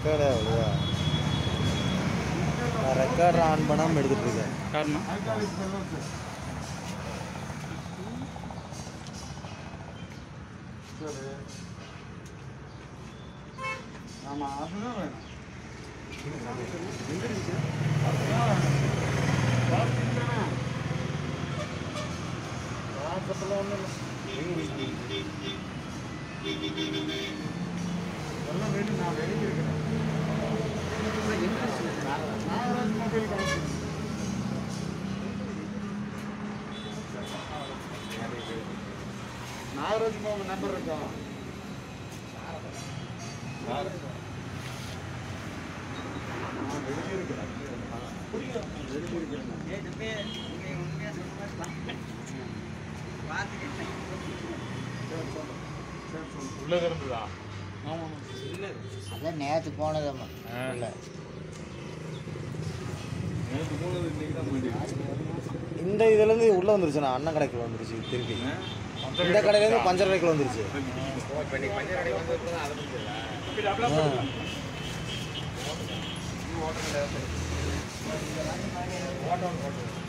Record அவ்வளோயா? நான் recorder on பண்ணாமல் எடுத்துகிட்டு இருக்கேன். காரணம் சரி ஆமாம் அதுதான் வேணும். வாட்ஸ்அப்பில் ஒன்றும் எல்லாம் வேணும். நான் வெளியே இருக்கிறேன். நாகராஜ் மொபைல் கணக்கு நாகராஜ் மொபைல் நம்பர் இருக்கா? நான் வெளியே இருக்கிறேன். உள்ளது இருந்ததா? ஆமாம் அதான் நேற்று போனதம்மா. இல்லை நேற்று போனது இன்னைக்கு தான் போயிட்டு இந்த இதுலேருந்து உள்ளே வந்துருச்சுண்ணா. அண்ணன் கடைக்கு வந்துருச்சு திருப்பி. இந்த கடையிலேருந்து பஞ்சர் கடைக்குள்ள வந்துருச்சு. ஓட்டம்